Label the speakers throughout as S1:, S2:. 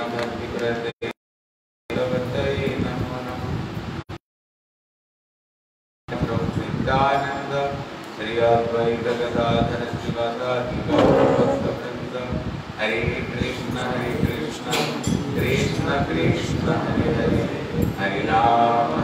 S1: भक्ति प्रदे भगवतये नमो नमः। नित्यानंद श्री अद्वैत गदाधर शिवासादि गौरभक्तवृंद। हरे कृष्ण कृष्ण कृष्ण हरे हरे, हरे राम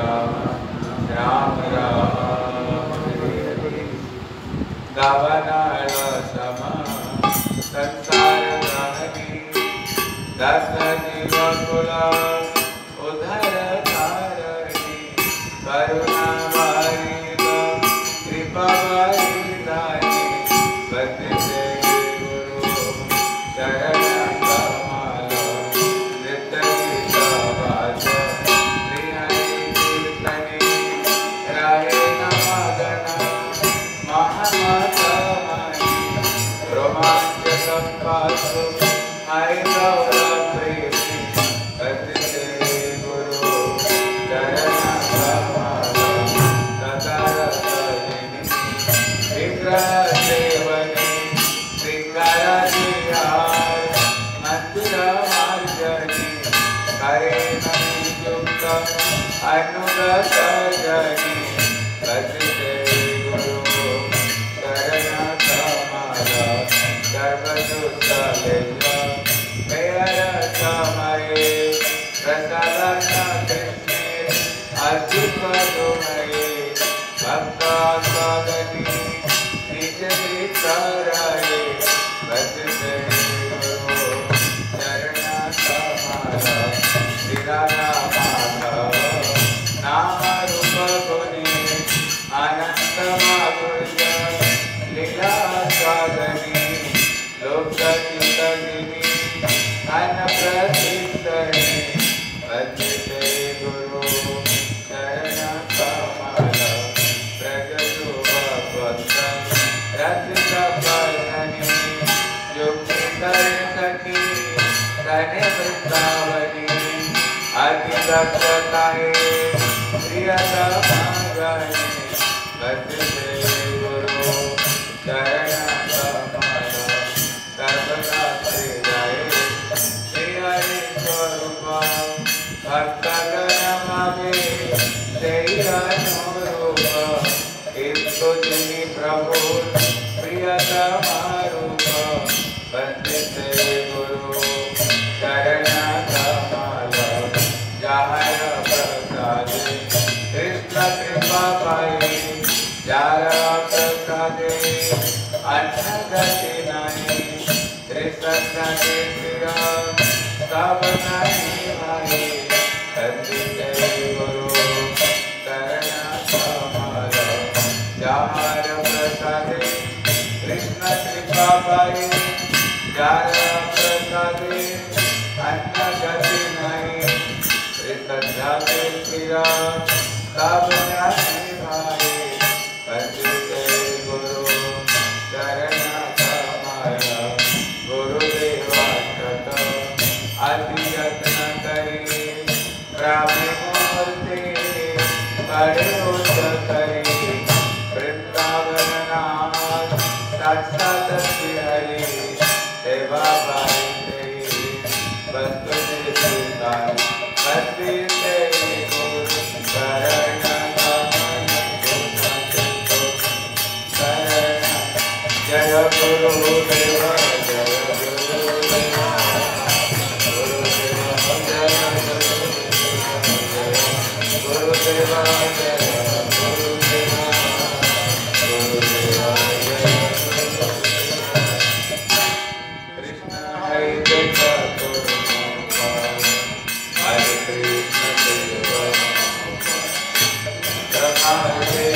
S1: राम राम हरे हरे। गवनाळ सम संसार गहनी, दस जीव कुल उधर तारणी। करुणा वारिद कृपा वारिदानी, बंदे गुरु चरण कमल। नित्य गीतवाच श्री हरि कीर्तनी, रहे न मगन महामतमणि। रोमांच संपातु हरिगौर प्रेमी, बंदे गुरु चरण कमल। सदरसदिनी विग्रह सेवनी, श्रृंगार विहार मंदिर मार्जनी। करे नयुक्त अनुगत जनी, बंदे गुरु चरण कमल। सर्वदुष्ट मेयर समये, प्रसादन कृष्णे अच्युत तुम्हें। भक्तास्वागनी निज चित्तराये, बंदे गुरु चरण कमल। श्रीराधा माधव नाम रूप गुणी, अनंत माधुर्य लीला स्वागनी। लोक चित्तगिनी अन प्रसिद्धि, बंदे गुरु चरण कमल। प्रगटु भगवत रचित बंधनी, युक्ति कर सकी तने वृंदावनी। अति दक्षताए प्रियतम गणी, बंदे गुरु चरण कमल। सर्वदा श्री जय श्री हरि स्वरूप, भक्तगण मागे तेहि अनुरूप। किंतु जिनि प्रभु प्रियतम रूप, बंदे गुरु चरण कमल। जहर प्रसाद कृष्ण कृपा पाई, जार प्रसादे अन्न गति नहीं। त्रिसंग निद्रा सब नहीं भाई, बंदे गुरु चरण कमल। जार प्रसादे कृष्ण कृपा पाई, जार प्रसादे अन्न गति नहीं। त्रिसंग निद्रा सब नहीं भाई, बंदे गुरु चरण कमल। गुरुदेवा कृत अति यत्न करी, ब्राह्मी मूर्ति बड़े उच्च करी। वृंदावन नाथ साक्षात श्री हरि, सेवा पाई तेरी वस्तु निश्चिताई। बंदे गुरु चरण कमल। जय गुरुदेव जय गुरुदेव, गुरुदेव जय गुरुदेव, गुरुदेव जय कृष्ण हरे कृष्ण हरे कृष्ण हरे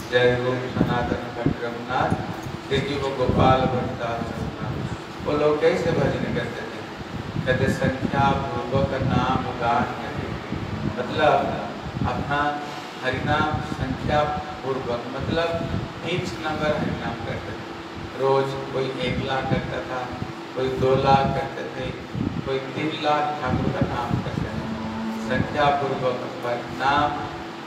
S1: जय गुरु सनातन भट्ट रघुनाथ, श्री जीव गोपाल भट्टदास रघुनाथ। वो लोग कैसे भजन करते थे? कहते संख्या पूर्वक नाम गान, मतलब अपना हरिनाम संख्या पूर्वक, मतलब 3 नंबर हरिनाम करते थे। रोज कोई 1 लाख करता था, कोई 2 लाख करते थे, कोई 3 लाख ठाकुर का नाम करते थे। संख्या पूर्वक नाम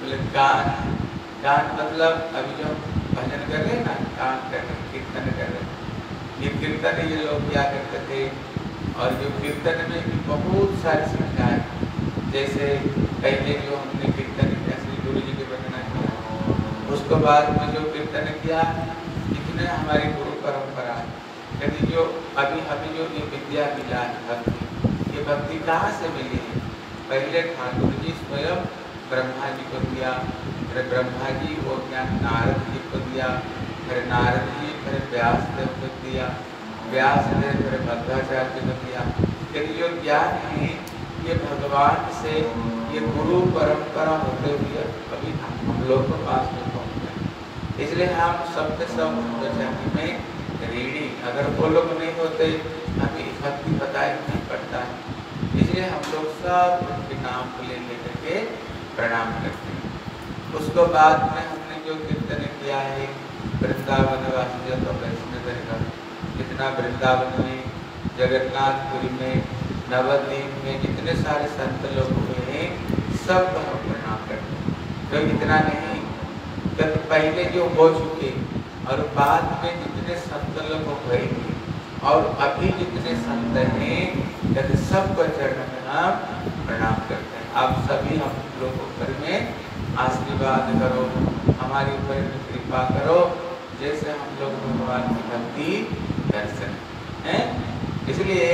S1: गान, गान मतलब अभी जो भजन कर रहे हैं ना, गान कर रहे, कीर्तन कर रहे, ये कीर्तन ये लोग क्या करते थे। और जो कीर्तन में भी बहुत सारी संख्याएं, जैसे पहले जो हमने कीर्तन किया श्री गुरु जी के वंदना किया, उसको बाद में जो कीर्तन किया, जितने हमारी गुरु परंपरा है, यदि जो अभी हमें जो ये विद्या मिला है भक्ति, ये भक्ति कहाँ से मिली है? पहले ठाकुर जी स्वयं ब्रह्मा जी को दिया, फिर ब्रह्मा जी वो ज्ञान नारद जी को दिया, फिर नारद जी फिर व्यास देव को दिया, व्यास देव फिर मध्वाचार्य को दिया। यदि जो ज्ञान है ये भगवान से, ये गुरु परंपरा होते हुए कभी हम लोग को पास में पहुँच गए। इसलिए हम सबके सब जाति में रीडिंग, अगर वो लोग नहीं होते हमें भक्ति बताए नहीं पड़ता है। इसलिए हम लोग सब उनके नाम को ले लेकर के प्रणाम करते हैं। उसको बाद में हमने जो कीर्तन किया है वृंदावन वासी तो वैष्णव का, जितना वृंदावन में, जगन्नाथपुरी में, नवद्वीप में जितने सारे संत लोग हुए हैं, सब हम प्रणाम करते हैं। तो इतना नहीं, जब पहले जो हो चुके और बाद में जितने संत लोग हुए और अभी जितने संत हैं, यदि सबको चरण में हम प्रणाम करते हैं। आप सभी हम लोगों पर में आशीर्वाद करो, हमारे ऊपर में कृपा करो, जैसे हम लोग भगवान की भक्ति कर सकें हैं। इसलिए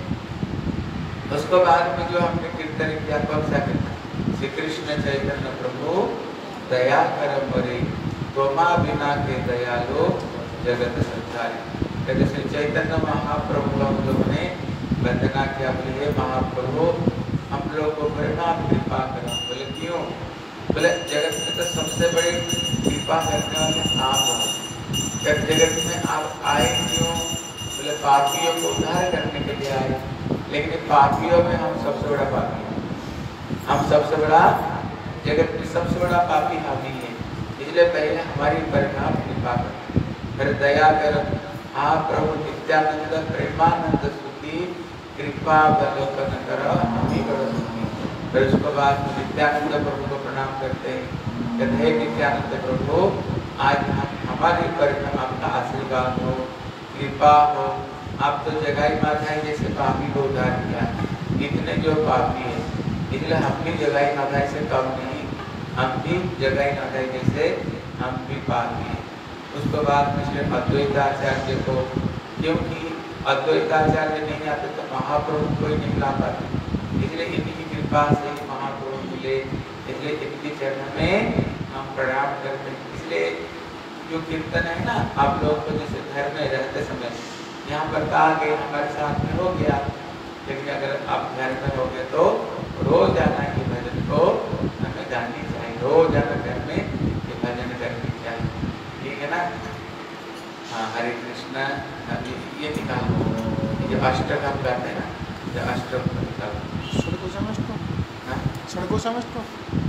S1: उसको बाद में जो हमने कीर्तन किया, कौन सा कीर्तन? श्री कृष्ण चैतन्य प्रभु दया कर मरे, गोमा बिना के दयालु जगत संसारी। कहते श्री चैतन्य महाप्रभु हम लोगों ने वंदना किया, बोले महाप्रभु हम लोग को बड़ा कृपा करो। बोले क्यों? बोले जगत में तो सबसे बड़ी कृपा करने वाले आप हो। जब जगत में आप आए क्यों? बोले पापियों को उद्धार करने के लिए आए, लेकिन पापियों में हम सबसे बड़ा पापी हैं। हम सबसे बड़ा, जगत में सबसे बड़ा पापी हम ही है। इसलिए पहले हमारी परिणाम कृपा करो, फिर दया करो। हाँ प्रभु नित्यानंद प्रेमानंद स्तुति कृपा अवलोकन करो, हम ही करो स्तुति। फिर उसके बाद नित्यानंद प्रभु को प्रणाम करते हैं, कहते हैं नित्यानंद प्रभु आज हम हमारे परिणाम आपका आशीर्वाद हो, कृपा हो। आप तो जगाई माताई जैसे पापी को उद्धार किया, इतने जो पापी है, इसलिए हम भी जगाई माताई से कम नहीं, हम भी जगाई माताई जैसे हम भी पापी हैं। उसके बाद में श्री अद्वैताचार्य को, क्योंकि अद्वैताचार्य नहीं आते तो महाप्रभु कोई नहीं ला पाते, इसलिए इनकी कृपा से महाप्रभु मिले, इसलिए इनके चरण में हम प्रणाम करते हैं। इसलिए जो कीर्तन है ना, आप लोग को जैसे घर में रहते समय यहाँ पर कहा गया हमारे साथ में हो गया, लेकिन अगर आप घर में हो गए तो रोज आना ये भजन को हमें गानी चाहिए, रोज आना घर में ये भजन करनी चाहिए, ठीक है ना। हाँ हरे कृष्णा, ये निकालो, ये अष्टक हम गाते हैं ना, ये अष्टक निकालो।
S2: षड्कोशाष्टकम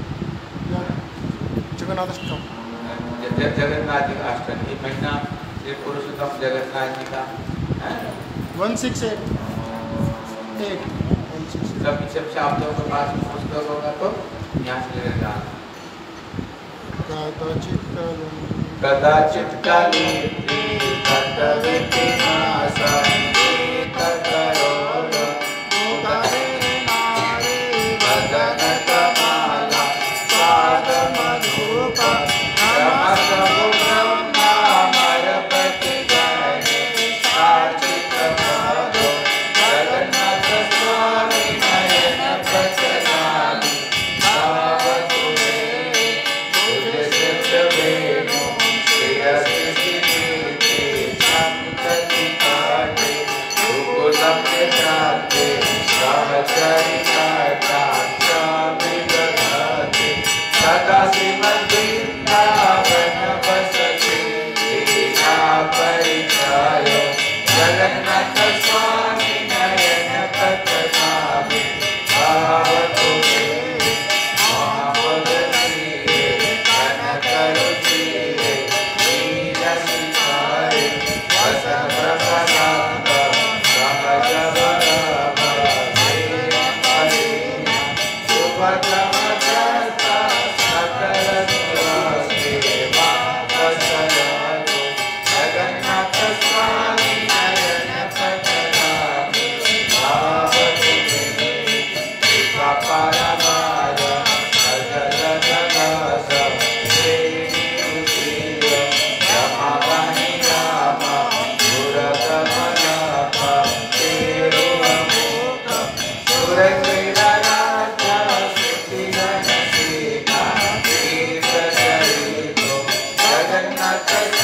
S2: जगन्नाथ अष्टकम,
S1: जगन्नाथ जी का अष्टक, ये महीना ये पुरुषोत्तम जगन्नाथ जी का
S2: 168
S1: सबसे आप लोगों के पास पुस्तक होगा तो यहाँ से लेकर कदाचित काले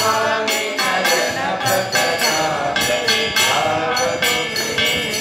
S1: स्वामी नयन पटनाले भाव तुम्हें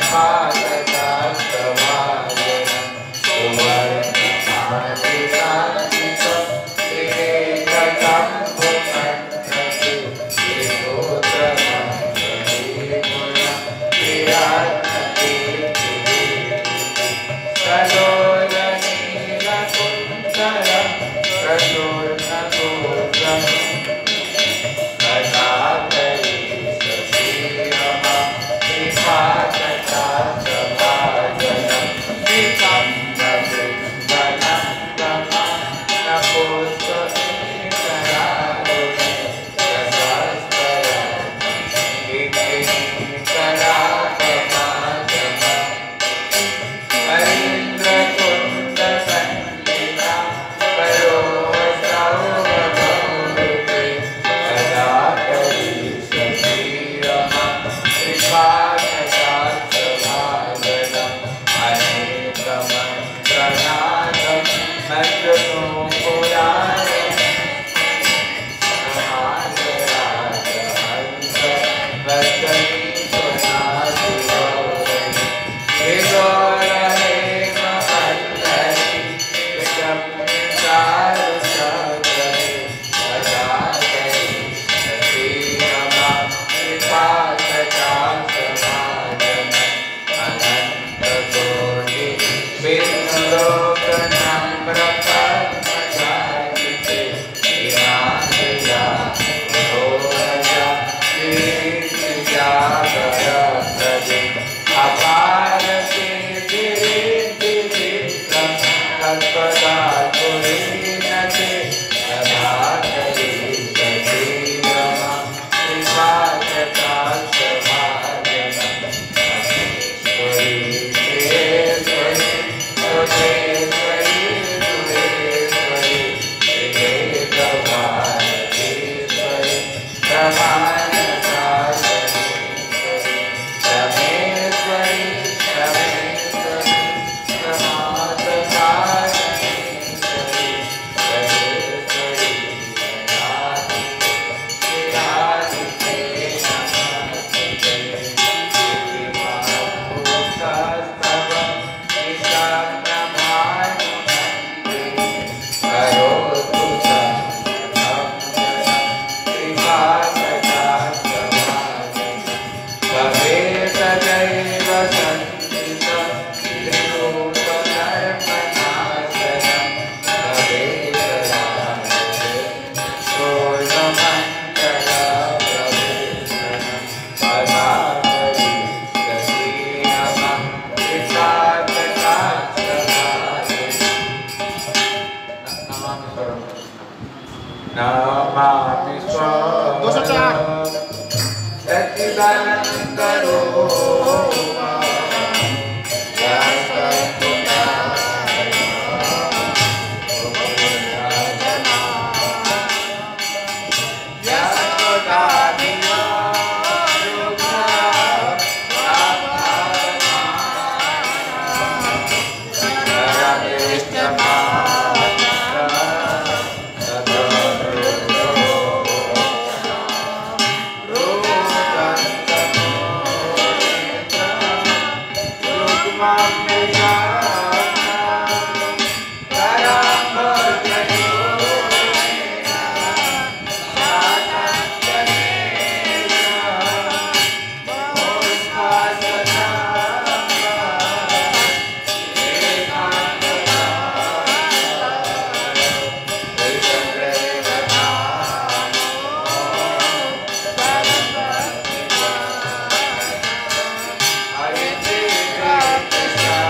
S1: Krishna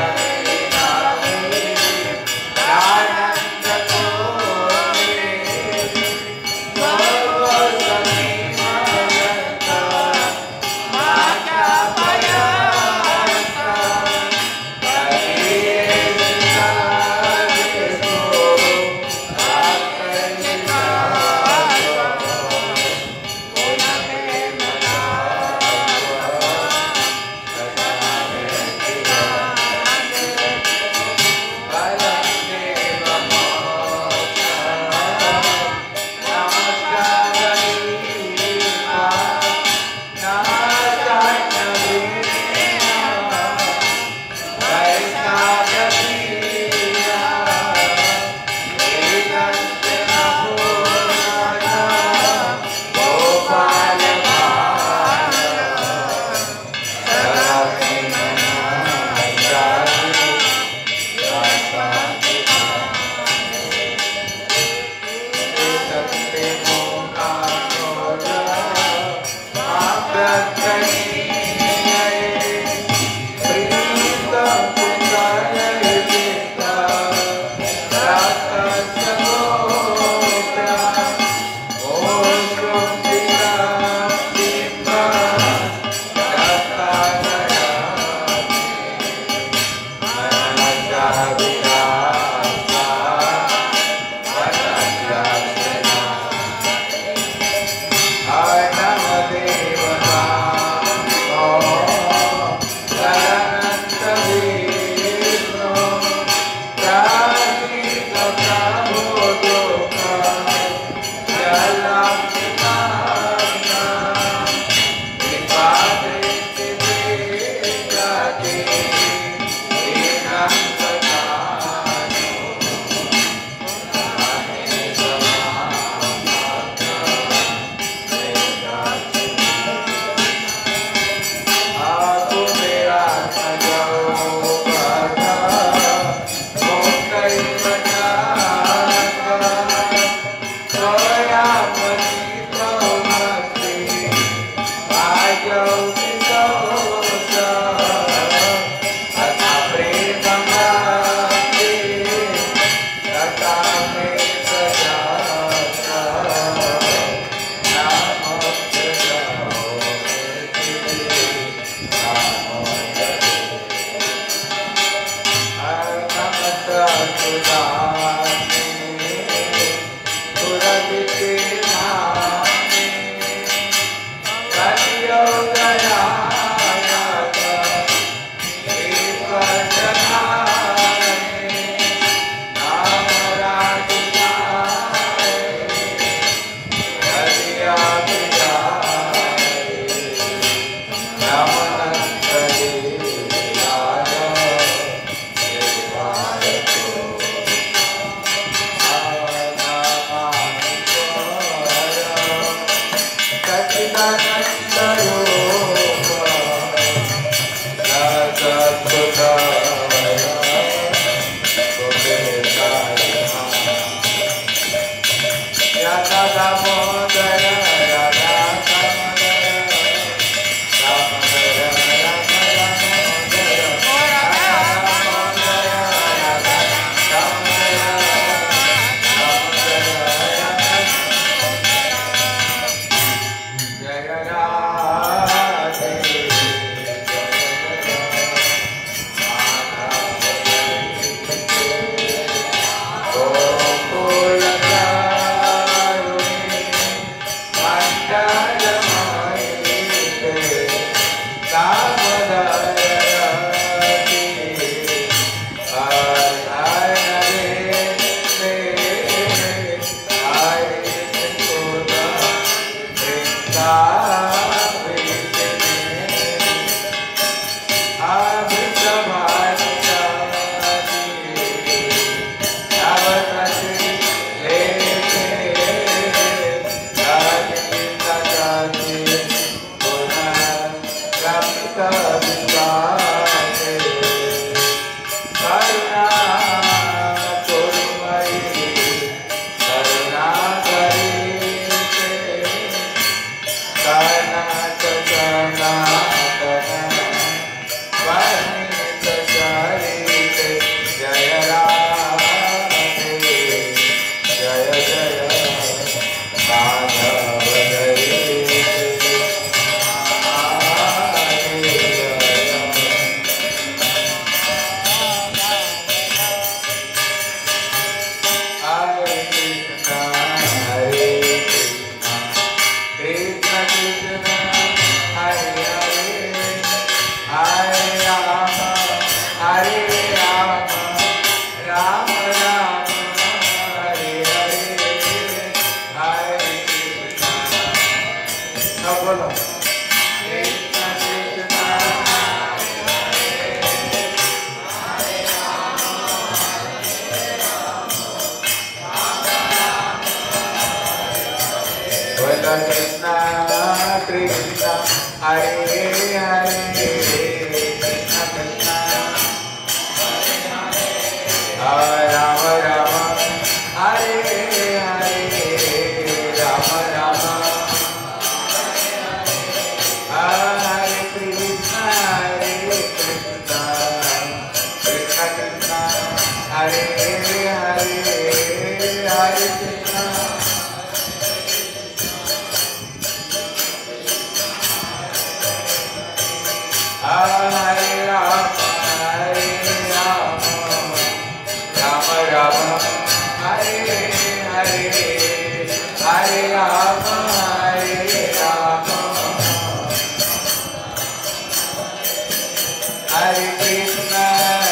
S1: Hare Krishna,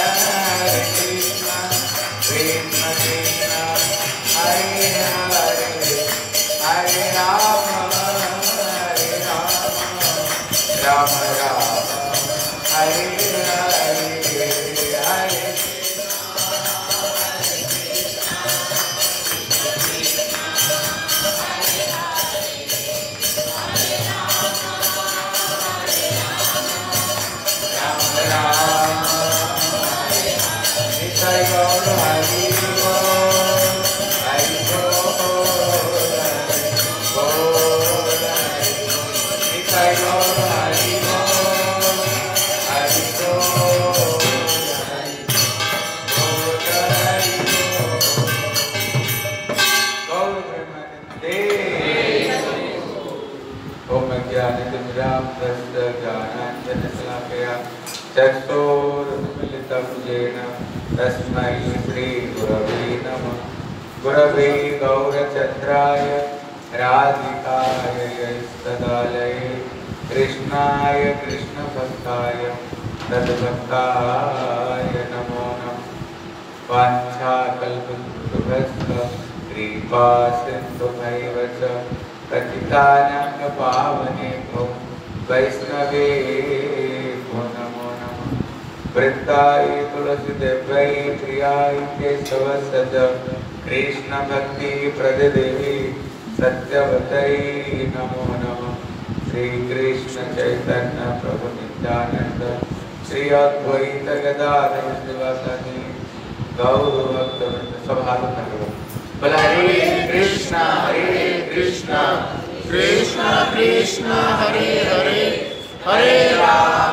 S1: Krishna Krishna, Hare Hare, Hare Rama, Rama Rama, Hare Hare, Hare तस्मै श्री गुरवे नमः। गुरवे गौरचन्द्राय राधिकाय यस्तदालये कृष्णाय कृष्णभक्ताय तद्भक्ताय नमो नमः। वाञ्छाकल्पतरुभ्यश्च कृपा सिन्धुभैव च पतितानां पावनेभ्यो वैष्णवेभ्यो नमो नमः। वृत्ताय तुलसीदेव्यै प्रियाय केशवस्य कृष्ण भक्ति प्रददेवी सत्यवत्यै नमो नमः। श्री कृष्ण चैतन्य प्रभु नित्यानंद श्री अद्वैत गदाधर श्रीवासादि गौर भक्तवृंद सभालो करो। बोला हरे कृष्णा कृष्णा कृष्णा हरे हरे, हरे राम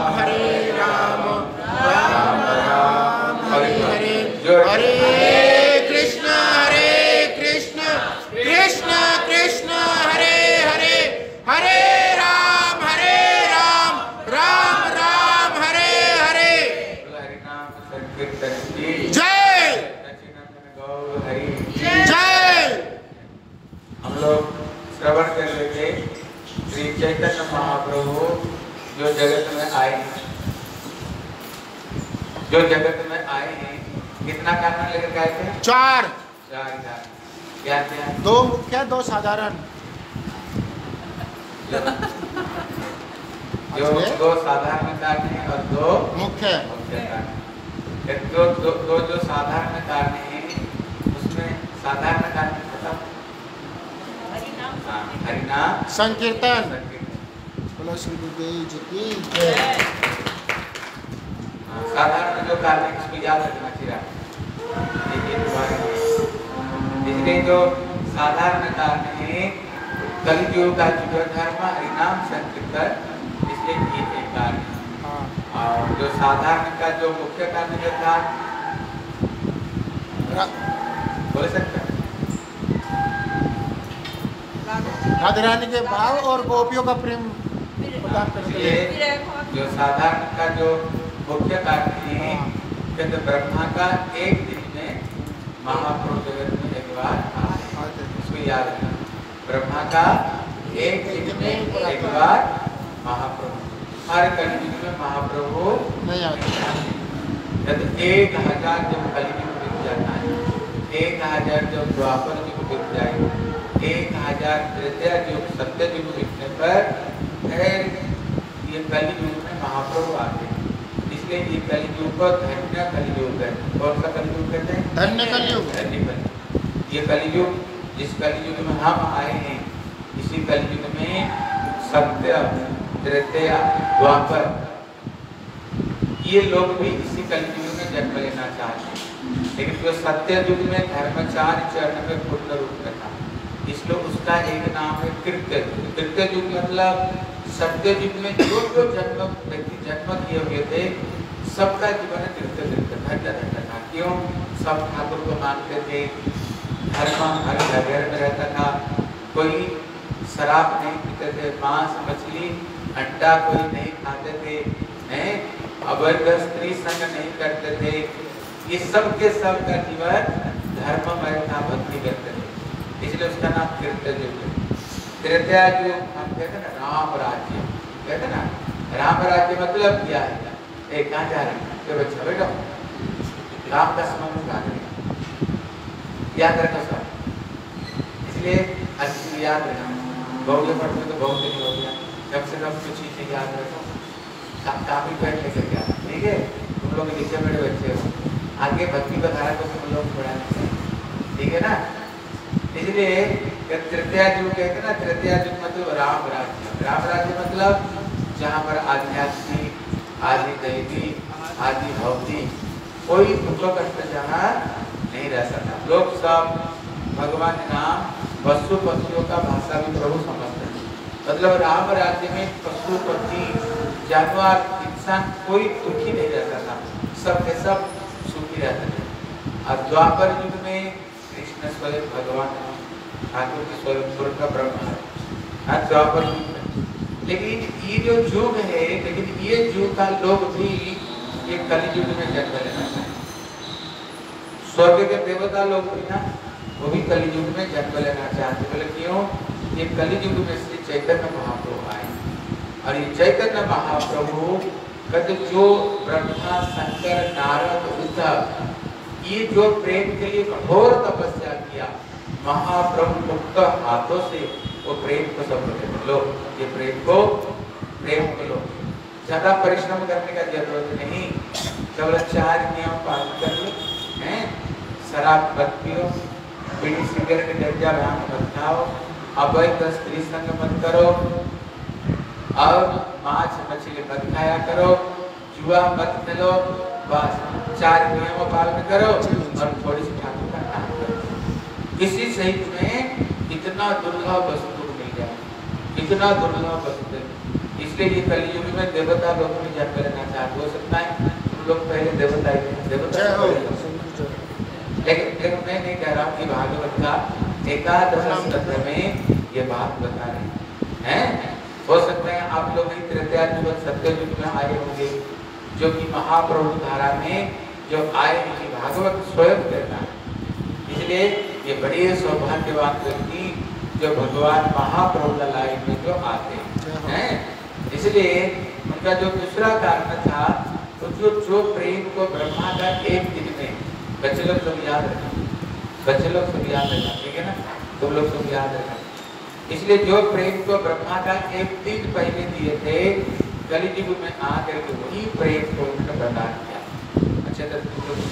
S1: राम राम हरे हरे, हरे कृष्णा कृष्णा कृष्णा हरे हरे, हरे राम राम राम हरे हरे। हरि नाम संकीर्तन की जय, गौर हरि जय। हम लोग श्रवण कर लेंगे श्री चैतन्य महाप्रभु जो जगत में आए हैं, कितना कारण लेकर के आए थे? चार कारण। क्या क्या?
S2: दो मुख्य, दो साधारण।
S1: जो दो साधारण कारण है और दो
S2: मुख्य
S1: कारण। दो जो साधारण कारण है उसमें साधारण कारण खत्म, हरिनाम
S2: संकीर्तन। बोलो श्री गुरुदेव जी की जय।
S1: साधारण जो कारण है उसको याद रखना चाहिए। इसलिए जो साधारण कारण है कलियुग का जो धर्म हरिनाम संकीर्तन, इसलिए ये एक कारण है। और जो साधारण का जो मुख्य कारण जो था बोल सकते हैं
S2: राधा रानी के भाव और गोपियों का प्रेम प्रदान करते हैं।
S1: जो साधारण का जो मुख्य कारण है कहते ब्रह्मा का एक दिन में महाप्रभु जगत में एक बार आते, इसको याद रखना। ब्रह्मा का एक दिन में एक बार महाप्रभु, हर कलियुग में महाप्रभु
S2: नहीं आते।
S1: जब 1000 जब कलियुग बीत जाता है, 1000 जब द्वापर युग बीत जाए, 1000 त्रेता युग सत्य युग बीतने पर फिर ये कलियुग में महाप्रभु आते हैं। इसलिए ये कलियुग को धन्य कलियुग है। कौन सा कलियुग कहते हैं?
S2: धन्य कलियुग।
S1: धन्य कलियुग। ये कलियुग जिस कलियुग में हम आए हैं, इसी कलियुग में सत्य त्रेता द्वापर ये लोग भी इसी कलियुग में जन्म लेना चाहते हैं। लेकिन जो सत्य युग में धर्मचार्य चरण में पूर्ण रूप में था, इसलिए उसका एक नाम है कृत्य युग। कृत्य युग मतलब सत्य युग में जो व्यक्ति जन्म किए हुए थे सबका जीवन कृत्य धन्य था। क्यों? सब ठाकुर को मानते थे, धर्म हर घर में रहता था, कोई शराब नहीं पीते थे, मांस मछली अंडा कोई नहीं खाते थे, अवैध स्त्री संग नहीं करते थे। ये सब के सब का जीवन धर्ममय था, भक्ति करते थे, इसलिए उसका नाम कृत्य युग है। त्रेता युग हम कहते ना राम राज्य, कहते ना राम राज्य मतलब क्या है? कहाँ जा रहे हैं? ये बच्चा बेटा काम का समय में भाग रहे, याद रखो सब। इसलिए अच्छी याद रखना, बहुत पढ़ते तो बहुत नहीं हो गया, कम से कम कुछ चीजें याद रखो, काफी पढ़ लेकर क्या, ठीक है? तुम लोग नीचे बड़े बच्चे हो, आगे भक्ति का धारा को तुम लोग पढ़ाना, ठीक है ना? इसलिए तृतीया युग कहते हैं ना, तृतीया युग मतलब राम राज्य। राम राज्य मतलब जहाँ पर आध्यात्मिक, आदि दैवी, आदि भौतिक कोई दुख कष्ट जहाँ नहीं रह सकता। लोग सब भगवान नाम पशु पक्षियों का भाषा भी प्रभु समझते हैं। मतलब राम राज्य में पशु पक्षी जानवर इंसान कोई दुखी नहीं रहता था, सब के सब सुखी रहते थे। और द्वापर युग में कृष्ण स्वयं भगवान ठाकुर के स्वरूप का ब्रह्म है द्वापर युग में। लेकिन ये जो युग है, लेकिन ये युग का लोग भी ये कलि युग में जन्म लेना चाहिए। स्वर्ग के देवता लोग भी ना, वो भी कलि युग में जन्म लेना चाहते। बोले क्यों? ये कलि युग में श्री चैतन्य महाप्रभु आए, और ये चैतन्य महाप्रभु कहते जो ब्रह्मा शंकर नारद उद्धव ये जो प्रेम के लिए कठोर तपस्या किया, महाप्रभु मुक्त हाथों से वो प्रेम को सब लो, ये प्रेम को लो, ज्यादा परिश्रम करने का जरूरत नहीं, केवल 4 नियम पालन कर लो, हैं? शराब मत पियो, बीड़ी सिगरेट गंजा भांग मत खाओ, अवैध स्त्री संग मत करो, और मांस मछली मत खाया करो, जुआ मत खेलो, बस 4 नियम पालन करो और थोड़ी सी ठाकुर का नाम करो। इसी से तुम्हें इतना दुर्लभ वस्तु मिल जाए, इतना दुर्लभ वस्तु। इसलिए ये कलयुग में देवता लोग भी जन्म लेना चाहते। हो सकता है तुम लोग पहले देवता लेकिन मैं नहीं कह रहा हूँ कि भागवत का एकादश स्कंध में ये बात बता रहे हैं। हो सकता है आप लोग तृतीया युग सत्य युग में आए होंगे, जो कि महाप्रभु धारा में जो आए कि भागवत स्वयं कहता है। इसलिए ये बड़े सौभाग्यवान व्यक्ति जो भगवान महाप्रभु लाई में जो आते हैं। इसलिए उनका जो दूसरा कारण था, तो जो प्रेम को ब्रह्मा का एक दिन में, बच्चे लोग सब याद रखना, बच्चे लोग सब याद रखना, ठीक है ना? तुम लोग सब याद रखना। इसलिए जो प्रेम को ब्रह्मा का एक दिन पहले दिए थे, कलियुग में आकर के वही प्रेम को उन्होंने प्रदान किया। अच्छे तरह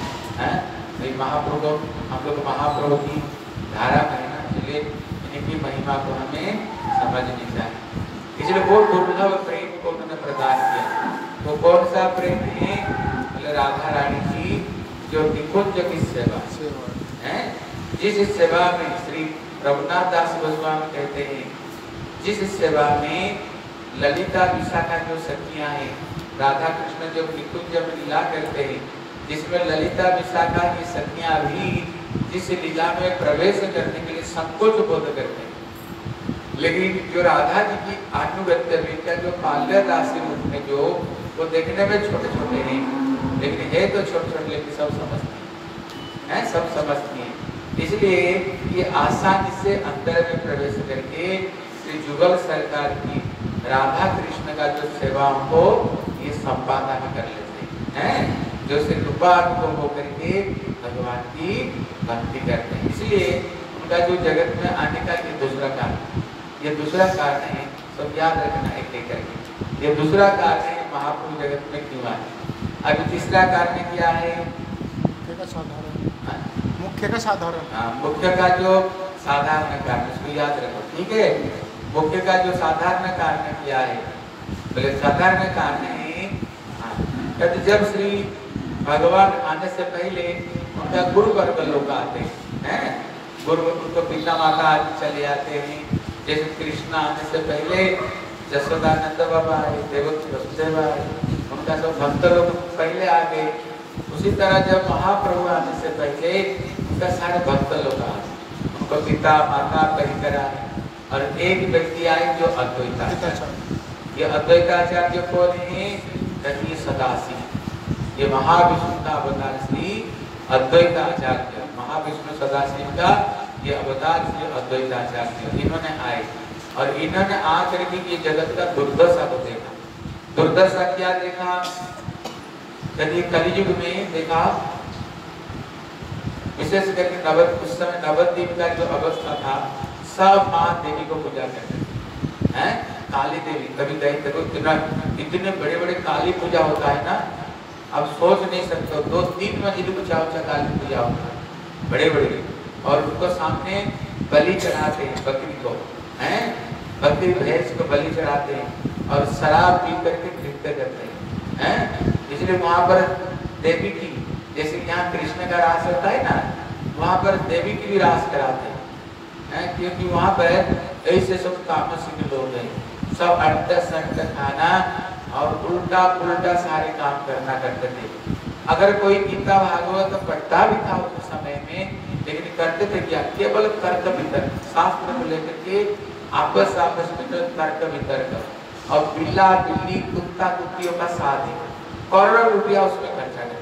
S1: है महाप्रभु, हम लोग महाप्रभु की धारा में है ना, इसलिए इनकी महिमा को हमें समझनी चाहिए। इसलिए वो दुर्लभ प्रेम को उन्होंने प्रदान किया। तो कौन सा प्रेम है? राधा रानी की जो निकुंज की सेवा है, जिस सेवा में श्री रघुनाथ दास गोस्वामी कहते हैं, जिस सेवा में ललिता विशाखा जो सखियां हैं, राधा कृष्ण जो निकुंज में लीला करते हैं, जिसमें ललिता विशाखा की सखियां भी जिस लीला में प्रवेश करने के लिए संकोच बोध करते हैं, लेकिन जो राधा जी की अनुगत्य का जो बाल्य राशि रूप में जो वो देखने में छोटे छोटे हैं, लेकिन है तो छोटे छोटे, लेकिन सब समझती हैं, सब समझती हैं। इसलिए ये आसानी से अंदर में प्रवेश करके श्री जुगल सरकार की राधा कृष्ण का जो सेवाओं को ये संपादन कर लेते हैं, जो श्री रूपा को होकर के भगवान की भक्ति करते हैं। इसलिए उनका जो जगत में आने का ये दूसरा कारण, ये दूसरा कारण है, सब याद रखना एक एक करके। ये दूसरा कारण है महाप्रभु जगत में क्यों आए। अभी तीसरा कारण क्या है?
S2: मुख्य का साधारण।
S1: हाँ, मुख्य का जो साधारण कारण, इसको याद रखो, ठीक है? मुख्य का जो साधारण कारण क्या है? बोले साधारण कारण है जब श्री भगवान आने से पहले उनका गुरु वर्ग लोग आते हैं, गुरु तो पिता माता आदि चले आते हैं। जैसे कृष्ण आने से पहले जसोदानंद बाबा आए, देवकी वसुदेव आए, उनका सब भक्त लोग पहले आ गए। उसी तरह जब महाप्रभु आने से पहले उनका सारे भक्त लोग आए, उनको पिता माता कहकर आए, और एक व्यक्ति आए जो अद्वैताचार्य। ये अद्वैताचार्य कौन है? कहीं सदाशिव, ये महाविष्णु का अवतार श्री अद्वैताचार्य, महाविष्णु सदाशिव का ये अवतार श्री अद्वैताचार्य, इन्होंने आए और इन्होंने आकर के ये जगत का दुर्दशा को देखा। दुर्दशा क्या देखा? यदि कलियुग में देखा विशेष करके उस समय नवद्वीप का जो अवस्था था, सब माँ देवी को पूजा करते हैं। काली देवी कभी गए तो इतने बड़े बड़े काली पूजा होता है ना, अब सोच नहीं सकते। 2-3 मंजिल ऊंचा ऊंचा काली पूजा होता है, बड़े बड़े, और उनको सामने बलि चढ़ाते हैं बकरी को, हैं बकरी भैंस को बलि चढ़ाते हैं और शराब पी करके नृत्य करते हैं। इसलिए वहाँ पर देवी की, जैसे यहाँ कृष्ण का रास होता है ना, वहाँ पर देवी की भी रास कराते हैं, क्योंकि वहाँ पर ऐसे सब तामसिक लोग हैं, सब अंडा संड खाना और उल्टा पुल्टा सारे काम करना करते थे। अगर कोई गीता भागवत पढ़ता भी था उस समय में, लेकिन करते थे क्या, केवल तर्क वितर्क, शास्त्र को लेकर के आपस में तर्क वितर्क, और बिल्ला बिल्ली कुत्ता कुत्तियों का साथ है, करोड़ों रुपया उसमें खर्चा करते।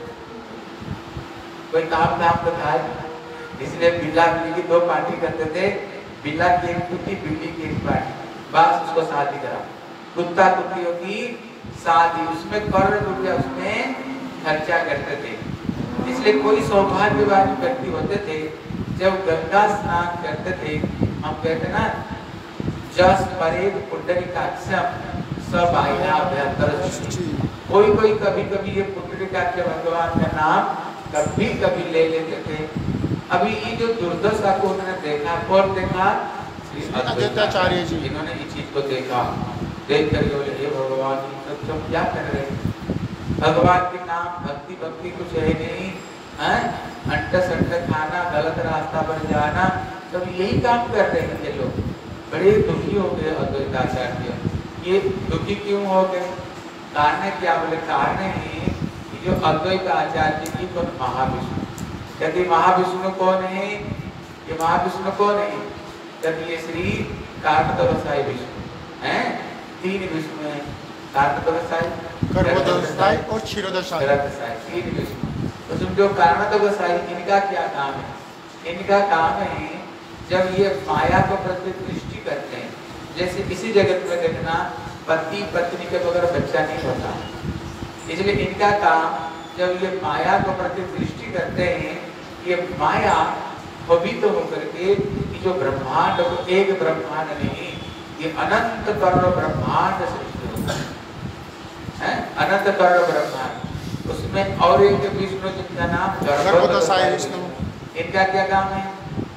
S1: कोई काम धाम तो था, इसलिए बिल्ला बिल्ली की 2 पार्टी करते थे, बिल्ला की एक कुत्ती, बिल्ली की एक पार्टी, बस उसको शादी करा। कुत्ता कुत्तियों की शादी, उसमें करोड़ों रुपया उसमें खर्चा करते थे। इसलिए कोई सौभाग्यवान व्यक्ति होते थे, जब गंगा स्नान करते थे, हम कहते ना जस परे पुंडरीकाक्षम सब आया बेहतर। कोई कभी कभी ये पुंडरीकाक्ष भगवान का नाम कभी कभी ले लेते थे। अभी ये जो दुर्दशा को उन्होंने देखा, कौन देखा, श्री अद्वैताचार्य जी, इन्होंने इस चीज को देखा, देख कर बोले हे भगवान तुम क्या कर रहे हैं, भगवान के नाम भक्ति भक्ति कुछ है नहीं, अंटा संटा खाना, गलत रास्ता पर जाना, सब यही काम कर रहे हैं ये लोग। बड़े दुखी हो गए अद्वैताचार्य। ये दुखी क्यों हो गए, कारण क्या, बोले कारण है कि जो अद्वैत आचार्य जी को महाविष्णु, यदि महाविष्णु कौन है, ये महाविष्णु कौन है, यदि ये श्री कार्तवसाई विष्णु हैं, 3 विष्णु हैं, कार्तवसाई, गर्भोदशाई और क्षीरोदशाई, 3 विष्णु। तो समझो कार्तवसाई, इनका क्या काम है, इनका काम है जब ये माया को प्रति दृष्टि करते हैं, जैसे इसी जगत में देखना पति पत्नी के बगैर बच्चा नहीं होता, इसलिए इनका काम जब ये माया को प्रति दृष्टि करते हैं, ये माया भवित होकर के जो ब्रह्मांड को, एक ब्रह्मांड नहीं, ये अनंत करोड़ ब्रह्मांड सृष्टि होता है, अनंत करोड़ ब्रह्मांड, उसमें और एक विष्णु जिनका नाम गर्भोदशाई विष्णु, इनका क्या काम है,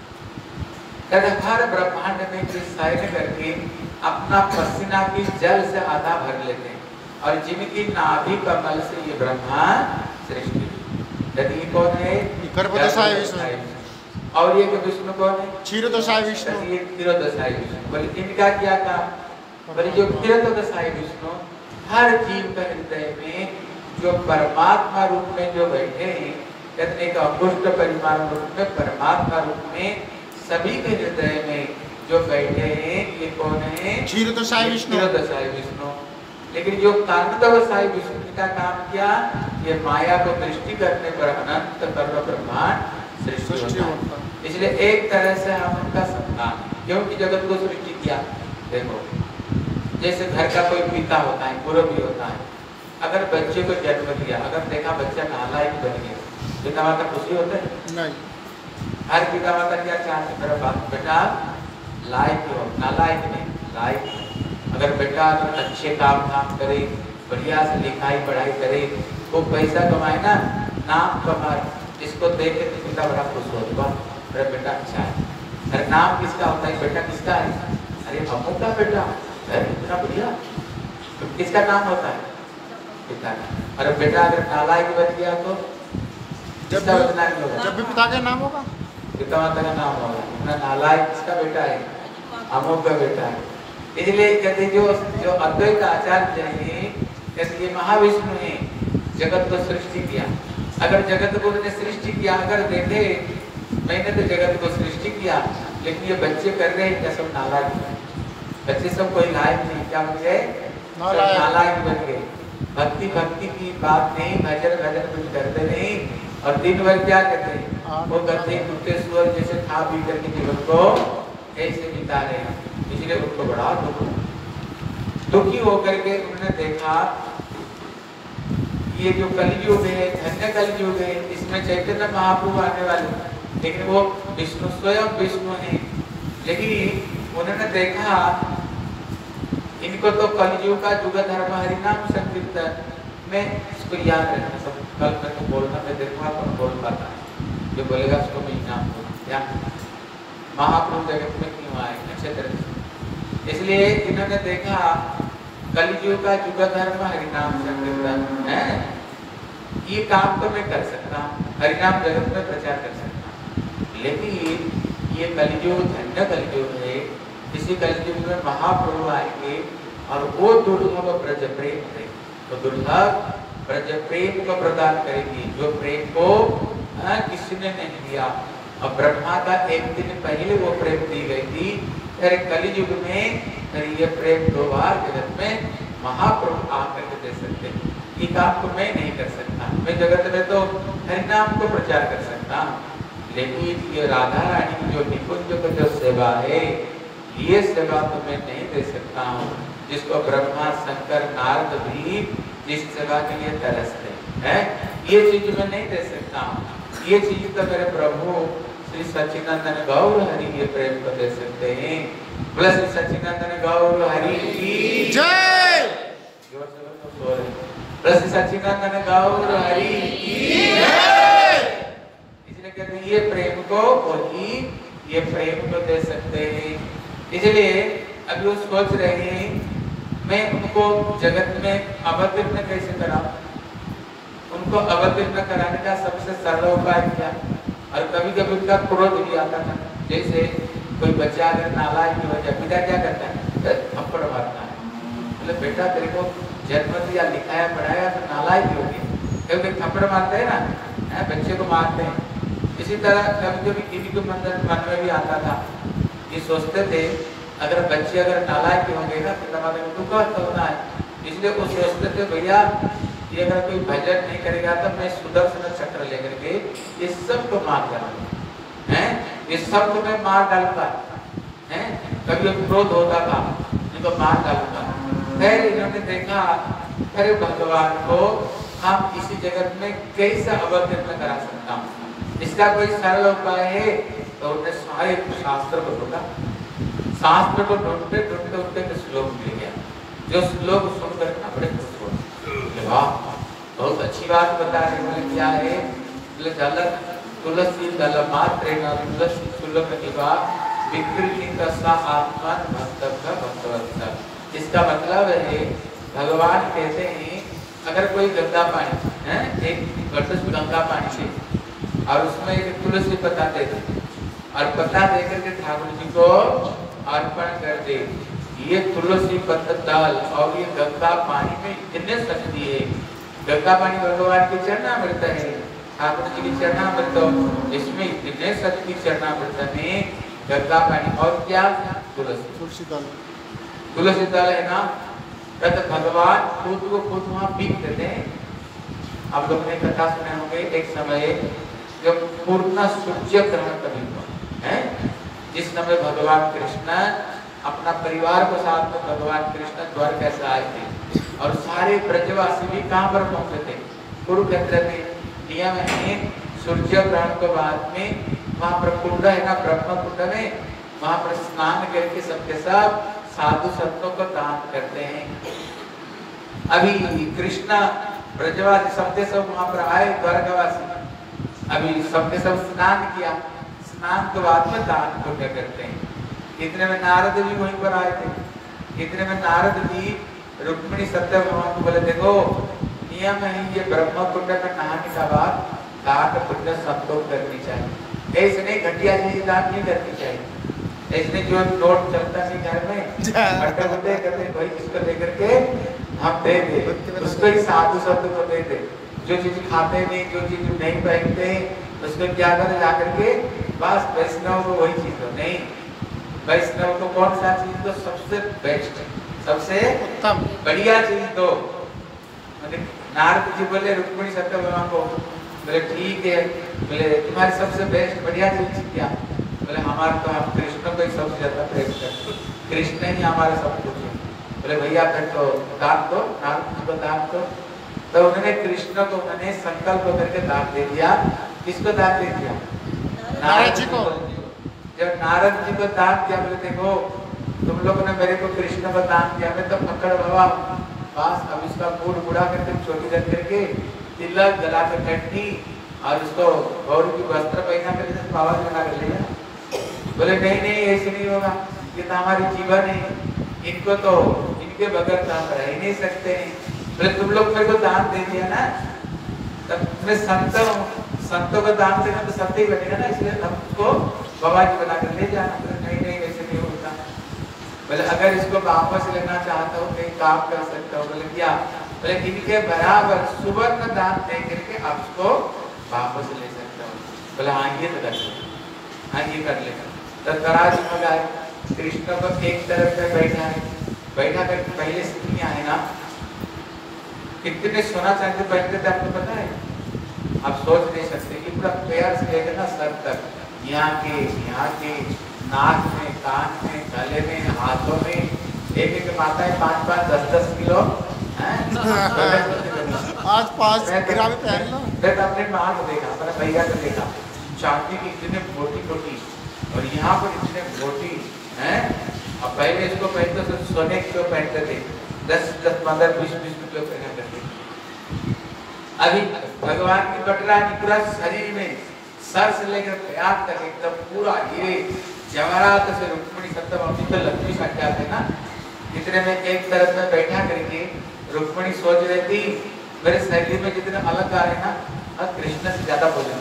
S1: हर ब्रह्मांड में शयन करके अपना पसीना की जल से आधा भर लेते हैं, और जिनकी नाभि कमल से ये ब्रह्मा सृष्टि। यदि कौन है, गर्भोदशाई विष्णु, और ये विष्णु कौन है, क्षीरोदशाई विष्णु, ये क्षीरोदशाई विष्णु। बोले इनका क्या काम, बोले जो क्षीरोदशाई विष्णु हर जीव का हृदय में जो परमात्मा रूप में जो बैठे हैं, कहते हैं अंगुष्ठ परिमाण रूप में परमात्मा रूप में सभी के हृदय में जो बैठे हैं, ये कौन है, क्षीरोदशाई विष्णु, क्षीरोदशाई विष्णु। लेकिन जो कार्तवसाई विष्णु का काम क्या, ये माया को दृष्टि करने पर अनंत करोड़ ब्रह्मांड सृष्टि होता है। इसलिए एक तरह से हम उनका संतान, क्योंकि जगत को सृष्टि किया। देखो जैसे घर का कोई पिता होता है, मुरब्बी होता है, अगर बच्चे को जन्म दिया, अगर देखा बच्चा नालायक बन गया, पिता माता खुशी होते हैं नहीं, हर पिता माता क्या चाहते हैं, मेरा बाप बेटा लायक हो, नालायक नहीं, लायक। अगर बेटा अगर अच्छे काम धाम करे, बढ़िया से लिखाई पढ़ाई करे, वो पैसा कमाए ना, नाम कमाए, इसको देखे तो पिता बड़ा खुश होगा, मेरा बेटा अच्छा है। अरे नाम किसका होता है, बेटा किसका है, अरे अमुक का बेटा, अरे इतना बढ़िया, तो किसका नाम होता है, पिता का। अरे बेटा अगर नालायक बन गया तो जब भी पिता का नाम होगा, पिता माता का नाम होगा, नालायक किसका बेटा है, अमुक का बेटा है। इसलिए कहते जो अद्वैत आचार्य हैं, कहते ये महाविष्णु है, जगत को सृष्टि किया। अगर जगत को उन्होंने सृष्टि किया, अगर देखे मैंने तो जगत को सृष्टि किया, लेकिन ये बच्चे कर रहे हैं क्या, सब नालायक हैं, बच्चे सब कोई लायक नहीं, क्या बन गए, नालायक बन गए। भक्ति भक्ति की बात नहीं, भजन भजन कुछ करते नहीं, और दिन भर क्या करते हैं, वो करते हैं कुत्ते सुअर जैसे खा पी करके जीवन को ऐसे बिता रहे हैं। इसलिए उनको बड़ा दुखी होकर के उन्होंने देखा ये जो कलयुग है, धन्य कलयुग है, इसमें चैतन्य महाप्रभु आने वाले, लेकिन वो विष्णु स्वयं विष्णु है। लेकिन उन्होंने देखा इनको तो कलयुग का युग धर्म हरिनाम संकीर्तन में इसको याद रखना। सब कल मैं तो बोलना मैं देखूंगा कौन बोल पाता है, जो बोलेगा उसको मैं इनाम दूंगा। महाप्रभु जगत में क्यों आए अच्छे तरह से, इसलिए इन्होंने देखा कलयुग का युग धर्म हरिनाम संकीर्तन है, ये काम तो मैं कर सकता हूँ, हरिनाम जगत में प्रचार कर सकता हूँ। लेकिन ये कलयुग धन्य कलयुग है, इसी कलयुग में महाप्रभु आएंगे और वो दुर्लभ ब्रज प्रेम है, तो दुर्लभ ब्रज प्रेम को प्रदान करेगी, जो प्रेम को किसी ने नहीं दिया। और ब्रह्मा का एक दिन पहले वो प्रेम दी गई थी, फिर कलयुग में फिर ये प्रेम 2 बार जगत में महाप्रभु आकर के दे सकते हैं। ये काम तो मैं नहीं कर सकता, मैं जगत में तो हरिनाम को प्रचार कर सकता हूँ, लेकिन ये राधा रानी की जो निकुंज की जो सेवा है, ये सेवा तो मैं नहीं दे सकता हूँ, जिसको ब्रह्मा शंकर नारद भी जिस सेवा के लिए तरसते हैं, ये चीज मैं नहीं दे सकता हूँ। ये चीज तो मेरे प्रभु श्री सच्चिदानंद गौर हरि ये प्रेम को दे सकते हैं। बोले श्री सच्चिदानंद गौर हरि की
S2: जय।
S1: बोले श्री सच्चिदानंद गौर हरि की जय। इसलिए कहते हैं ये प्रेम को वही ये प्रेम को दे सकते हैं। इसलिए अभी वो सोच रहे हैं मैं उनको जगत में अवतीर्ण कैसे कराऊं, उनको अवतीर्ण कराने का सबसे सरल उपाय क्या। और कभी कभी उनका क्रोध भी आता था, जैसे कोई बच्चा अगर नालायक हो जाए, पिता क्या करता है, थप्पड़ मारता है। मतलब बेटा तेरे को जन्म दिया लिखाया पढ़ाया तो नालायक हो गया, क्योंकि थप्पड़ मारते हैं ना, बच्चे को मारते हैं। इसी तरह कभी कभी किसी को मन में भी आता था, ये सोचते थे अगर बच्चे अगर नालायक होंगे ना तो हमारे दुख होना है, इसलिए वो सोचते थे भैया ये अगर कोई भजन नहीं करेगा तो मैं सुदर्शन चक्र लेकर के ये सबको मार डालूंगा, हैं ये सबको मैं मार डालूंगा, हैं कभी क्रोध होता था इनको मार डालूंगा। फिर इन्होंने देखा फिर भगवान को हम इसी जगत में कैसे अवतीर्ण करा सकता हूँ, इसका कोई सरल उपाय है। तो उन्होंने सारे शास्त्र को ढूंढा, शास्त्र को ढूंढते ढूंढते उनके श्लोक मिल गया, जो श्लोक सुनकर ना बड़े खुश हो, वाह बहुत अच्छी बात बता रहे। बोले क्या है, बोले दल तुलसी दल मात्र तुलसी सुलभ निभा विकृति का आत्मान भक्तव्य भक्तवत्सल। इसका मतलब है भगवान कहते हैं अगर कोई गंगा पानी है, एक घट गंगा पानी से और उसमें एक तुलसी पत्ता दे दे और पत्ता देकर के ठाकुर जी को अर्पण कर दे, ये तुलसी पत्ता दाल और ये गंगा पानी में इतने शक्ति है। गंगा पानी भगवान के चरणामृत है, ठाकुर जी के चरणामृत, इसमें इतने शक्ति चरणामृत में गंगा पानी और क्या तुलसी दल है ना। तब भगवान खुद को खुद वहाँ पीक देते हैं। आप लोग ने कथा सुने होंगे, एक समय जब पूर्ण सूर्य ग्रहण कभी हुआ है, जिस समय भगवान कृष्ण अपना परिवार को साथ में भगवान कृष्ण द्वारका से आए थे और सारे ब्रजवासी भी कहाँ पर पहुंचे थे, कुरुक्षेत्र में। नियम है सूर्य ग्रहण के बाद में वहाँ पर कुंड है ना, ब्रह्म कुंड में, वहाँ पर स्नान करके सबके सब साधु संतों को दान करते हैं। अभी कृष्ण ब्रजवासी सबके सब वहाँ पर आए, द्वारकावासी अभी सबके सब स्नान किया, स्नान के बाद में दान पुण्य करते हैं। इतने में नारद भी वहीं पर आए थे। इतने में नारद जी रुक्मिणी सत्यभामा को बोले देखो नियम है ये ब्रह्म कुंड में नहाने का बाद दान पुण्य सब लोग करनी चाहिए, ऐसे नहीं घटिया चीज दान नहीं करनी चाहिए। ऐसे जो नोट चलता नहीं घर में बट्टे बट्टे करते भाई इसको लेकर के हम दे दे, उसको ही साधु संत को दे दे, जो चीज खाते नहीं जो चीज नहीं पहनते उसको क्या करें जाकर के बस वैष्णव को वही चीज दो। नहीं, वैष्णव को कौन सा चीज दो, सबसे बेस्ट सबसे उत्तम बढ़िया चीज दो। नारद जी बोले रुक्मिणी सत्यभामा को, बोले ठीक है, बोले तुम्हारी सबसे बेस्ट बढ़िया चीज क्या, बोले हमारे तो हम कृष्ण को ही सबसे ज्यादा प्रेम करते, कृष्ण ही हमारे सब कुछ है। बोले भैया फिर तो दान दो, नारद जी को दान दो। तो उन्होंने कृष्ण को उन्होंने संकल्प करके दान दे दिया। किसको दान दे दिया?
S2: नारद जी को।
S1: जब नारद जी को दान दिया, बोले देखो तुम लोगों ने मेरे को कृष्ण को दान दिया, मैं तो पकड़ बाबा बस अब इसका मूड बुढ़ा करके छोटी रख करके तिलक गला पे कंठी और उसको गौर की वस्त्र पहना करके बाबा बना कर ले जाए। बोले नहीं नहीं ऐसे नहीं होगा, ये तो हमारी जीवन है, इनको तो इनके बगैर तो हम रह ही नहीं सकते हैं। बोले तुम लोग मेरे को दान दे दिया ना, तब मैं संतों को दान देना तो संत ही बनेगा ना, इसलिए हमको बाबा जी बना कर ले जाना। बोले नहीं नहीं वैसे नहीं होता। बोले अगर इसको वापस लेना चाहता हो कहीं काम कर सकता हो। बोले क्या? बोले इनके बराबर सुवर्ण दान दे करके आप उसको वापस ले सकता हो। बोले हाँ ये तो कर लेगा, हाँ ये कर लेगा। तो तराजू मंगाए, कृष्ण को एक तरफ में बैठा करके पहले स्त्रियां है ना कितने सोना चांदी पहनते थे आपको पता है? आप सोच नहीं सकते कि पूरा पैर से लेकर ना सर तक, यहाँ के नाक में, कान में, गले में, हाथों में, एक माता है 5-5, 10-10 किलो
S2: आज 5 ग्राम पहन लो।
S1: मैं अपने माँ को देखा, अपने भैया को देखा, चांदी की इतने मोटी और यहाँ पर इतने मोटी हैं। अब पहले इसको पहनते तो सोने की पहनते थे, 10, 15, 20 किलो पहना करते। अभी भगवान की कटरानी पूरा शरीर में सर से लेकर पैर तक एकदम पूरा हीरे जवाहरात से रुक्मिणी सप्तम अभी तो लक्ष्मी संख्या थे ना, इतने में एक तरफ में बैठा करके रुक्मिणी सोच रही थी मेरे शरीर में जितने अलंकार है ना कृष्ण से ज्यादा भोजन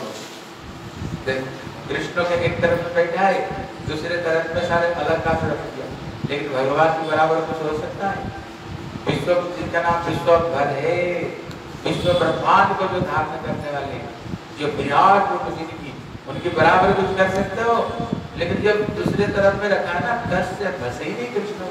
S1: हो। कृष्ण के एक तरफ में बैठा है, दूसरे तरफ में सारे अलंकार रख दिया, लेकिन भगवान के बराबर कुछ हो सकता है? विश्व जिनका नाम विश्वभर है, विश्व ब्रह्मांड को जो धारण करने वाले जो विराट रूप जिनकी, उनके बराबर कुछ कर सकते हो? लेकिन जब दूसरे तरफ में रखा ना, दस से बस ही नहीं कृष्ण।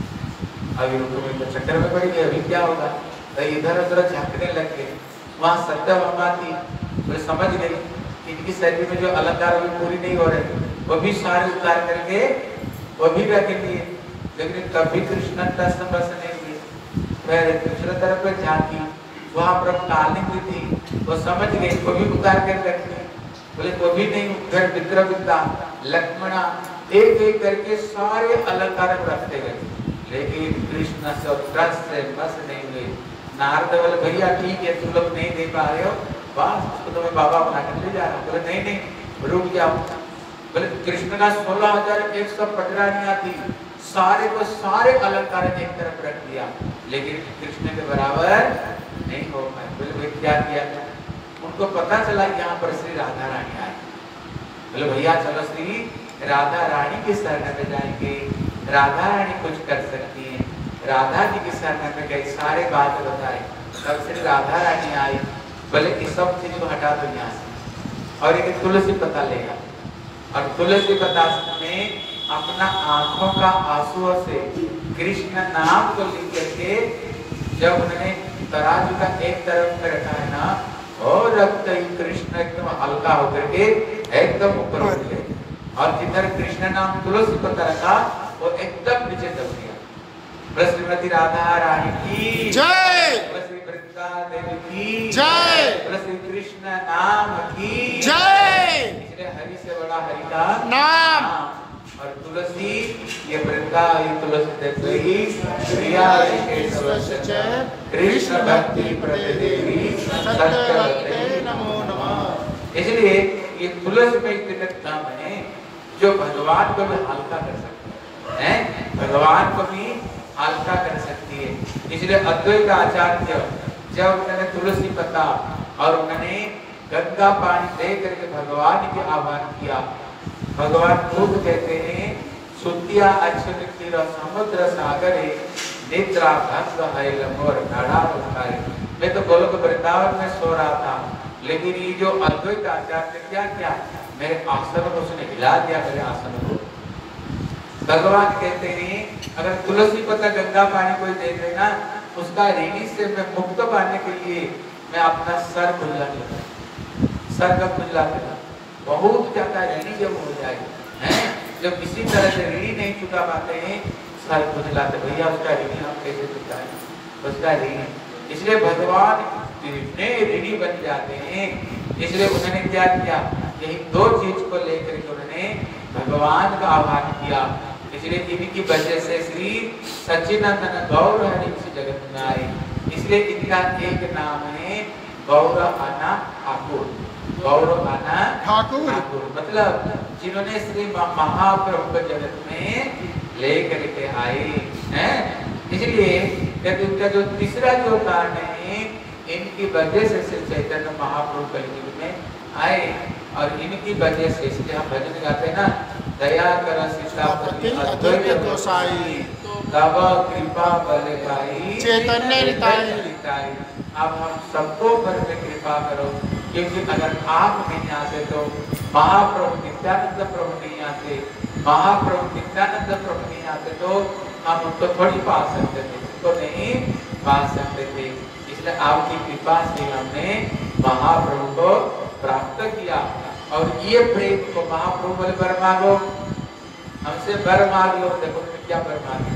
S1: अभी रुक्मिणी तो चक्कर में पड़ी गई, अभी क्या होगा? तो इधर उधर झांकने लग गए। वहाँ सत्यभामा थी, वो समझ गई इनकी शरीर में जो अलंकार अभी पूरी नहीं हो रहे, वो भी सारे उतार करके वो भी रख लिए, लेकिन कभी कृष्ण दस बस नहीं हुए। फिर दूसरे तरफ पे झांकी, वहाँ पर कालिंदी थी, वो समझ गई, वो भी उतार कर रख ली। बोले वो भी नहीं। फिर विक्रमिता, लक्ष्मणा एक करके सारे अलंकार रखते गए, लेकिन कृष्ण से दस से बस नहीं हुए। नारद बोले भैया ठीक है तुम लोग नहीं दे पा रहे हो, बस उसको तो मैं बाबा बना कर ले जा रहा हूँ। बोले नहीं नहीं रुक जाओ। बोले कृष्ण का 16,100 पटरानियां थी, सारे को सारे अलंकार एक तरफ रख दिया, लेकिन कृष्ण के बराबर नहीं हो पाए। बोले भाई क्या किया था? उनको पता चला यहाँ पर श्री राधा रानी आए। बोले भैया चलो श्री राधा रानी की शरण में जाएंगे, राधा रानी कुछ कर सकती है। राधा जी की शरण में गए, सारे बात बताए, तब श्री राधा रानी आई। बोले इस सब चीज को हटा दो यहाँ से, और एक तुलसी पत्ता लेगा, और तुलसी पत्ता में अपना आंखों का आंसुओं से कृष्ण नाम को लिख करके जब उन्होंने तराजू का एक तरफ में रखा है ना, और रखते ही कृष्ण एकदम हल्का होकर के एकदम ऊपर उठ गए, और जिधर कृष्ण नाम तुलसी पत्ता रखा वो एकदम नीचे दब गया। श्रीमती राधा रानी की
S2: जय,
S1: श्री वृंदा देवी की
S2: जय,
S1: श्री कृष्ण नाम की
S2: जय।
S1: इसलिए हरि से बड़ा हरि का
S2: नाम।
S1: और तुलसी ये वृंदा, ये तुलसी देवी प्रिया कृष्ण भक्ति प्रतिदेवी सत्यवते
S2: नमो नमः।
S1: इसलिए ये तुलसी में इतने दम है जो भगवान को भी हल्का कर सकते हैं, भगवान को भी हल्का कर सकती है। इसलिए अद्वैत आचार्य जब उन्होंने तुलसी पत्ता और उन्होंने गंगा पानी दे करके भगवान के आह्वान किया, भगवान खुद कहते हैं सुतिया अक्षत क्षीर समुद्र सागरे निद्रा भस्म है लमोर नाड़ा उठाए। मैं तो गोलोक वृंदावन में सो रहा था, लेकिन ये जो अद्वैत आचार्य क्या किया, मेरे आसन को उसने हिला दिया, मेरे आसन को। भगवान कहते हैं अगर तुलसी पत्ता गंगा पानी कोई दे देना, उसका ऋणी से मैं मुक्त पाने के लिए मैं अपना सर खुला लेता, सर का खुला लेता। बहुत ज्यादा ऋणी जब हो जाए हैं, जब किसी तरह से ऋणी नहीं चुका पाते हैं, सर खुलाते भैया उसका ऋणी हम कैसे चुकाएं, उसका ऋणी। इसलिए भगवान कितने ऋणी बन जाते हैं। इसलिए उन्होंने क्या किया, यही दो चीज को लेकर के उन्होंने भगवान का आह्वान किया। इसलिए इनकी वजह से श्री सच्चिदानंद गौर हरि इस जगत में आए। इसलिए इनका एक नाम है गौर आना ठाकुर। गौर आना ठाकुर मतलब जिन्होंने श्री महाप्रभु को जगत में लेकर के आए हैं। इसलिए इनका जो तीसरा जो कारण है, इनकी वजह से श्री चैतन्य महाप्रभु कलयुग में आए और इनकी वजह से इसलिए हम भजन गाते हैं ना, दया कर सीतापति अद्वैत गोसाई तब कृपा बल गाई
S2: चैतन्य निताई।
S1: अब हम सबको पर में कृपा करो, क्योंकि अगर आप नहीं आते तो महाप्रभु नित्यानंद प्रभु नहीं आते, महाप्रभु नित्यानंद प्रभु नहीं आते तो हम उनको थोड़ी पा सकते थे, उनको नहीं पा सकते थे। इसलिए आपकी कृपा से हमने महाप्रभु को प्राप्त किया। और ये प्रेम को महाप्रभु बोले वर मांगो, हमसे वर मांग लो। देखो क्या वर मांगे,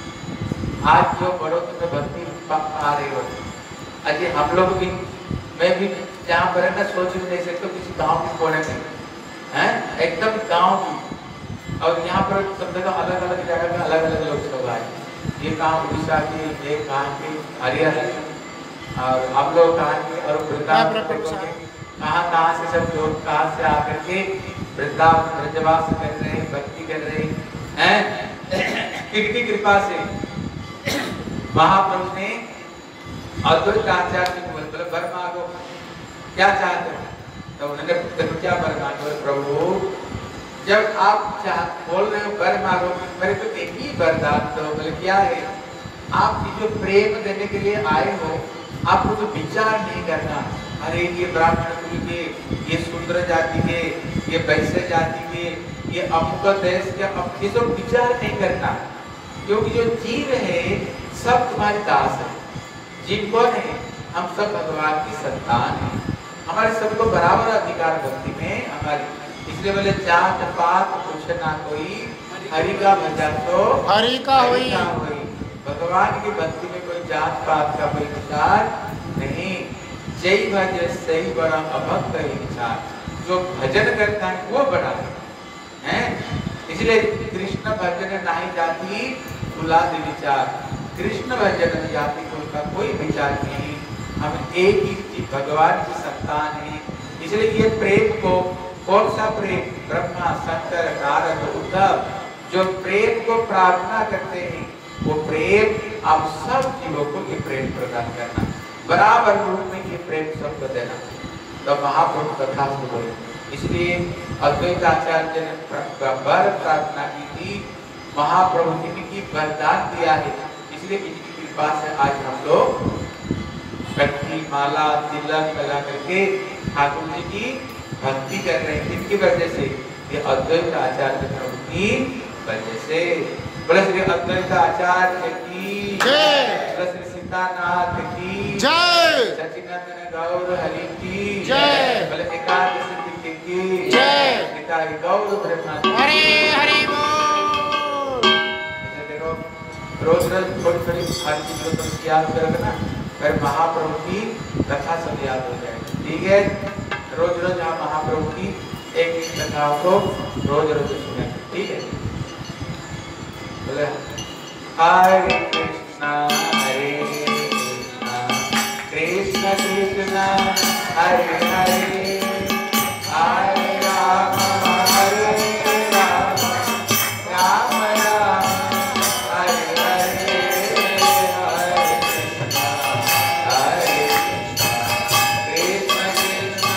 S1: आज जो बड़ों में भक्ति आ रही हो, अजय हम लोग भी, मैं भी जहाँ पर है ना सोच भी नहीं सकते किसी गांव के कोने में हैं, एकदम गांव की। और यहाँ पर सब जगह अलग अलग जगह में अलग अलग लोग सब आए। ये कहाँ उड़ीसा के, ये कहाँ के हरियाणा, और हम लोग कहाँ के, और वृंदावन कहाँ से सब लोग कहाँ से आकर के वृंदावन ब्रजवास कर रहे हैं, भक्ति कर रहे हैं। किनकी कृपा से महाप्रभु ने अद्वैत आचार्य को बोले वर मांगो, क्या चाहते हो? तो उन्होंने क्या वर मांगो? प्रभु जब आप बोल रहे हो वर मांगो, मेरे को एक ही वरदान दो। बोले क्या है? आप जो प्रेम देने के लिए आए हो, आपको तो विचार नहीं करना, अरे ये ब्राह्मण कुल के, ये शूद्र जाति के, ये वैश्य जाति के, ये अमुक देश के, ये सब विचार नहीं करना, क्योंकि जो जीव है सब तुम्हारे दास है। जीव कौन है? हम सब भगवान की संतान है, हमारे सबको बराबर अधिकार भक्ति में हमारे। इसलिए बोले जात पात कुछ ना कोई, हरि का भजन तो
S2: हरि का होई।
S1: भगवान की भक्ति में कोई जात पात का कोई विचार नहीं। जय भज सही बड़ा अभक्त ही विचार, जो भजन करता है वो बड़ा है। इसलिए कृष्ण भजन नहीं जाती तुलादि विचार, कृष्ण भजन जाति का कोई विचार नहीं। हम एक ही भगवान की संतान है। इसलिए ये प्रेम को, कौन सा प्रेम? ब्रह्मा शंकर नारद उद्धव जो प्रेम को प्रार्थना करते हैं, वो प्रेम आप सब जीवों को ये प्रेम प्रदान करना, बराबर रूप में ये प्रेम सबको देना। तो महाप्रभु कथा से बोले, इसलिए अद्वैत आचार्य ने वर प्रार्थना की थी, महाप्रभु ने इनकी वरदान दिया है। इसलिए इनकी कृपा से आज हम लोग कंठी माला तिलक लगा करके ठाकुर जी की भक्ति कर रहे हैं। इनकी वजह से, ये अद्वैत आचार्य प्रभु की वजह से। बोले श्री अद्वैत आचार्य की जय, बोले श्री सीतानाथ की जय, सच्चिदानंद गौर हरि की जय, बोले एकादश सिद्धि की जय, निताई गौर ब्रह्म हरे हरि बोल। देखो रोज रोज थोड़ी थोड़ी हर चीज को तुम याद रखना, फिर महाप्रभु की कथा सब याद हो जाएगी। ठीक है, रोज रोज आप महाप्रभु की एक कथाओं को रोज रोज सुने। ठीक है, बोले हरे कृष्णा कृष्ण कृष्ण हरे हरे, हरे राम हरे राम, राम राम हरे हरे, हरे कृष्णा कृष्ण कृष्ण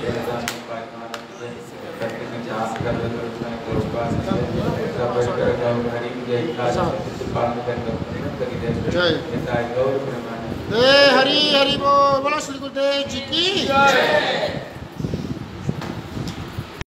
S2: हरि हरि बोल, बोलो श्री गुरुदेव जी की जय।